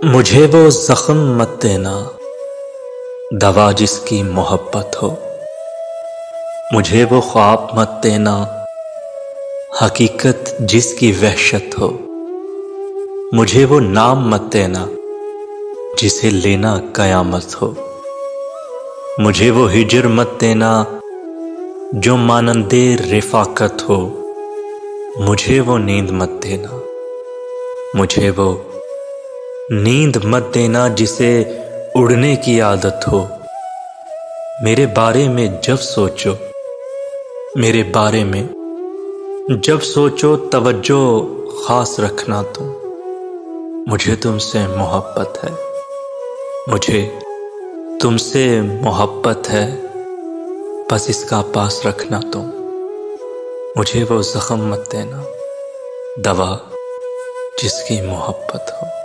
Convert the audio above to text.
मुझे वो जख्म मत देना, दवा जिसकी मोहब्बत हो। मुझे वो ख्वाब मत देना, हकीकत जिसकी वहशत हो। मुझे वो नाम मत देना, जिसे लेना कयामत हो। मुझे वो हिजर मत देना, जो मानंदे रिफाकत हो। मुझे वो नींद मत देना, मुझे वो नींद मत देना जिसे उड़ने की आदत हो। मेरे बारे में जब सोचो, मेरे बारे में जब सोचो, तवज्जो खास रखना तुम। मुझे तुमसे मोहब्बत है, मुझे तुमसे मोहब्बत है, बस इसका पास रखना तुम। मुझे वो जख्म मत देना, दवा जिसकी मोहब्बत हो।